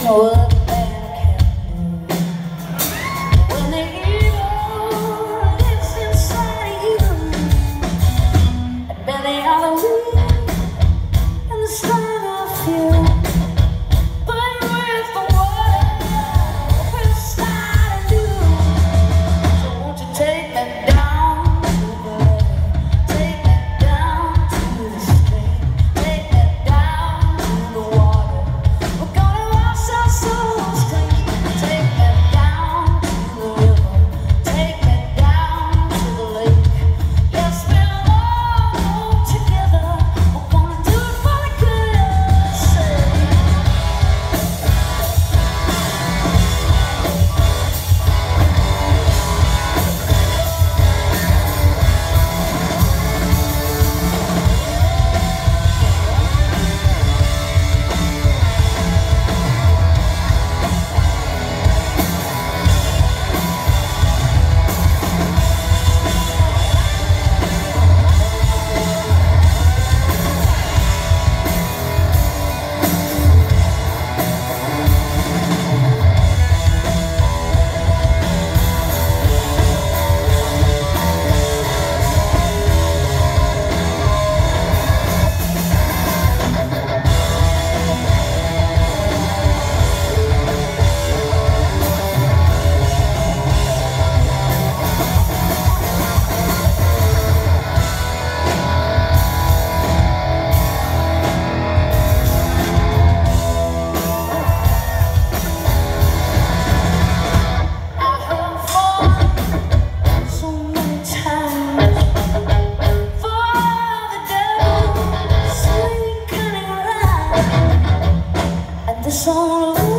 what man can do. When the evil lives inside you, and many are the weak and the strong of you. But with the world we'll start anew. So won't you take me down to the river, take me down to the stream, take me down to the water. We're gonna wash our souls clean. Take me down to the river, take me down to the lake. Yes, we'll all go together. We're gonna do it for the good sake. The soul